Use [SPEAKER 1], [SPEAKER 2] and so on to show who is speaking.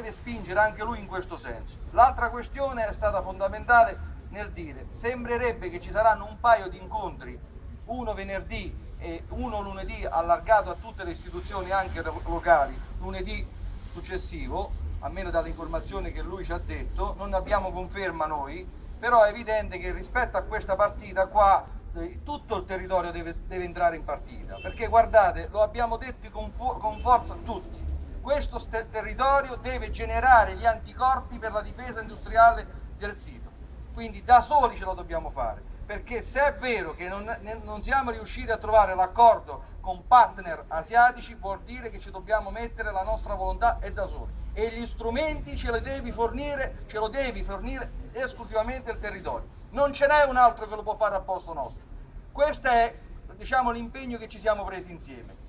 [SPEAKER 1] deve spingere anche lui in questo senso. L'altra questione è stata fondamentale nel dire, sembrerebbe che ci saranno un paio di incontri, uno venerdì e uno lunedì, allargato a tutte le istituzioni anche locali, lunedì successivo, almeno dalle informazioni che lui ci ha detto, non ne abbiamo conferma noi, però è evidente che rispetto a questa partita qua tutto il territorio deve entrare in partita, perché guardate, lo abbiamo detto con forza tutti, questo territorio deve generare gli anticorpi per la difesa industriale del sito, quindi da soli ce lo dobbiamo fare, perché se è vero che non siamo riusciti a trovare l'accordo con partner asiatici, vuol dire che ci dobbiamo mettere la nostra volontà e da soli, e gli strumenti ce lo devi fornire esclusivamente il territorio, non ce n'è un altro che lo può fare al posto nostro. Questo è, diciamo, l'impegno che ci siamo presi insieme.